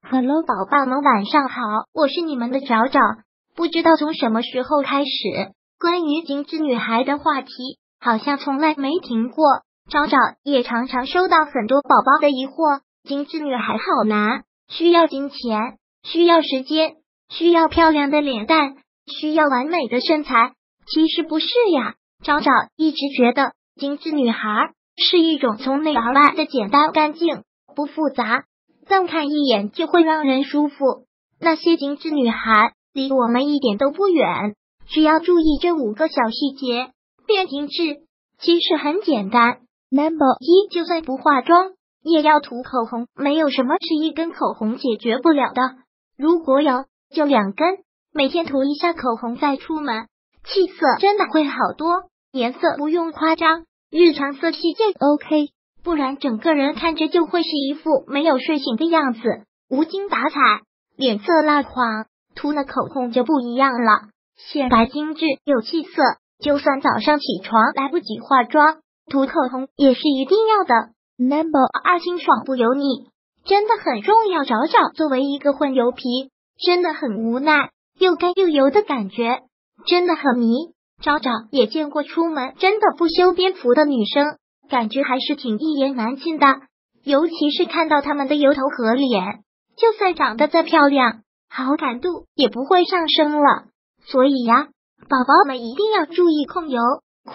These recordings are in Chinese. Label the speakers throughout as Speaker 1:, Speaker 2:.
Speaker 1: Hello， 宝宝们晚上好，我是你们的找找。不知道从什么时候开始，关于精致女孩的话题好像从来没停过。找找也常常收到很多宝宝的疑惑，精致女孩好难，需要金钱，需要时间，需要漂亮的脸蛋，需要完美的身材。其实不是呀，找找一直觉得精致女孩是一种从内而外的简单干净，不复杂，但看一眼就会让人舒服。那些精致女孩离我们一点都不远，只要注意这5个小细节变精致。其实很简单。Number 1，就算不化妆也要涂口红，没有什么是1根口红解决不了的，如果有就2根，每天涂一下口红再出门，气色真的会好多。颜色不用夸张，日常色系就 OK， 不然整个人看着就会是一副没有睡醒的样子，无精打采，脸色蜡黄。涂了口红就不一样了，显白精致有气色，就算早上起床来不及化妆，涂口红也是一定要的。Number 2，清爽不油腻，真的很重要。找找作为一个混油皮，真的很无奈，又干又油的感觉真的很迷。找找也见过出门真的不修边幅的女生，感觉还是挺一言难尽的，尤其是看到她们的油头和脸，就算长得再漂亮，好感度也不会上升了。所以呀，宝宝们一定要注意控油，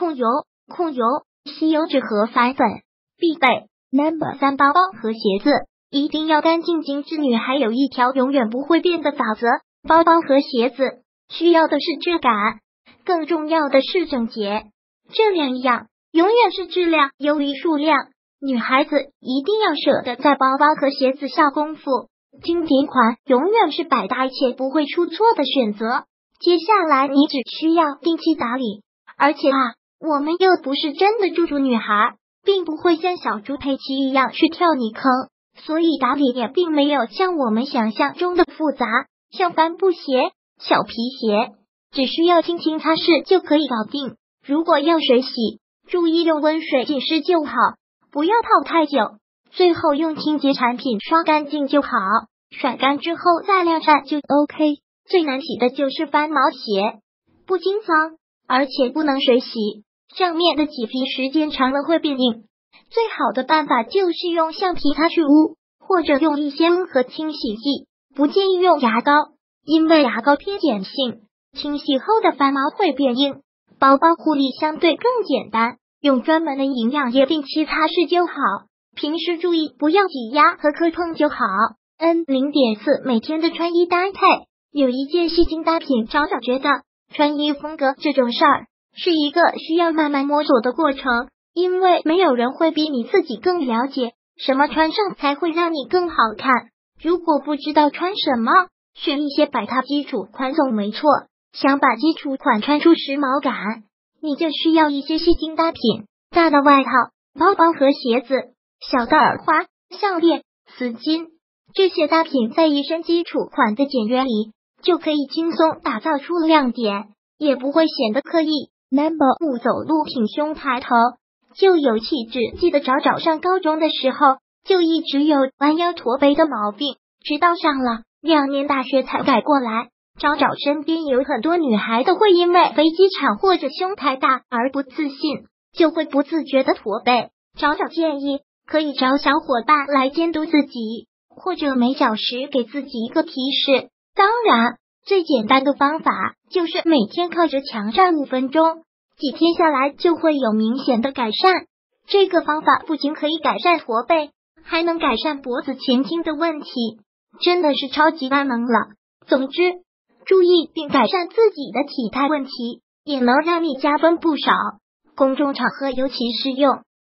Speaker 1: 吸油纸和反粉必备。Number 3，包包和鞋子一定要干净。精致女孩有一条永远不会变的法则，包包和鞋子需要的是质感，更重要的是整洁，这2样永远是质量优于数量。女孩子一定要舍得在包包和鞋子下功夫，经典款永远是百搭且不会出错的选择。接下来你只需要定期打理，而且我们又不是真的猪猪女孩，并不会像小猪佩奇一样去跳你坑，所以打理也并没有像我们想象中的复杂，像帆布鞋、小皮鞋只需要轻轻擦拭就可以搞定。如果要水洗，注意用温水浸湿就好，不要泡太久，最后用清洁产品刷干净就好，甩干之后再晾晒就 OK。 最难洗的就是翻毛鞋，不经脏，而且不能水洗，上面的麂皮时间长了会变硬。最好的办法就是用橡皮擦去污，或者用一些温和清洗剂，不建议用牙膏，因为牙膏偏碱性，清洗后的翻毛会变硬。包包护理相对更简单，用专门的营养液定期擦拭就好，平时注意不要挤压和磕碰就好。0.4 每天的穿衣搭配，有一件吸睛单品，找找觉得穿衣风格这种事儿是一个需要慢慢摸索的过程，因为没有人会比你自己更了解什么穿上才会让你更好看。如果不知道穿什么，选一些百搭基础款总没错。想把基础款穿出时髦感，你就需要一些吸睛搭品，大的外套、包包和鞋子，小的耳花、项链、丝巾，这些搭品在一身基础款的简约里就可以轻松打造出亮点，也不会显得刻意。Number 5，走路挺胸抬头就有气质。记得找找上高中的时候就一直有弯腰驼背的毛病，直到上了2年大学才改过来。找找身边有很多女孩都会因为飞机场或者胸太大而不自信，就会不自觉的驼背。找找建议可以找小伙伴来监督自己，或者每小时给自己一个提示。当然最简单的方法就是每天靠着墙站5分钟，几天下来就会有明显的改善。这个方法不仅可以改善驼背，还能改善脖子前倾的问题，真的是超级万能了。总之，注意并改善自己的体态问题，也能让你加分不少。公众场合尤其适用。